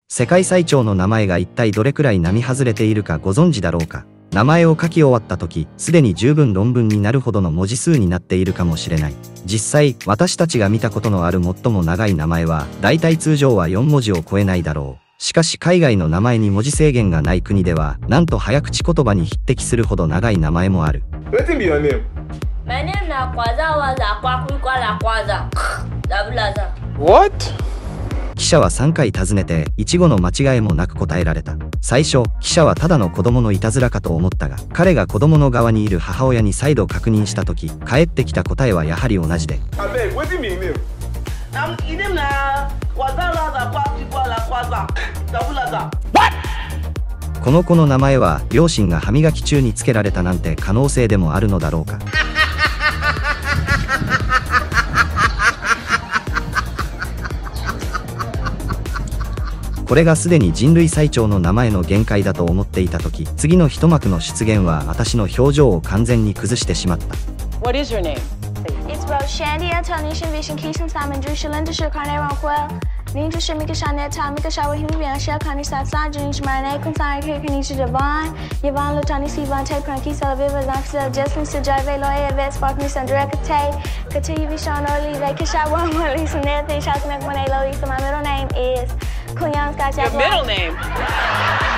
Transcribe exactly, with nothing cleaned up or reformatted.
世界最長の名前が一体どれくらい並外れているかご存知だろうか。名前を書き終わった時、すでに十分論文になるほどの文字数になっているかもしれない。実際、私たちが見たことのある最も長い名前は、だいたい通常はよん文字を超えないだろう。しかし海外の名前に文字制限がない国では、なんと早口言葉に匹敵するほど長い名前もある。 What is your name? My name is Kwaza Waza Kwakwikwa Kwaza. Zabulaza. What? 記者はさんかい尋ねて、一語の間違いもなく答えられた。最初、記者はただの子供のいたずらかと思ったが、彼が子供の側にいる母親に再度確認したとき、返ってきた答えはやはり同じで。 Abeg, what is your name? I'm eating now. Kwaza Waza Kwakwikwa Kwaza. Zabulaza. この子の名前は、両親が歯磨き中につけられたなんて可能性でもあるのだろうか。これがすでに人類最長の名前の限界だと思っていたとき、次の一幕の出現は私の表情を完全に崩してしまった。 What is your name? It's Roshandy, Antonisha, Vision, Keisha, Simon, Drew, Shalinda, Shirkane, Ronquell. Ninja, Shimika, Shanet, Tamika, Shawa, Himibian, Shell, Connie, Satsan, Junish, Marine, Consign, Kirkanisha, Devon, Yvonne, Lutani, Sivan, Tate, Pranky, Salaviva, Zanxel, Jesslyn, Sajave, Loya, Vet, Sparkney, Sandra, Kate, Kati, Vishon, Orly, Vakashawa, Lisa, Nathan, Shasmak, Monet, Lisa. My middle name is Kuyan Scott. Your middle name?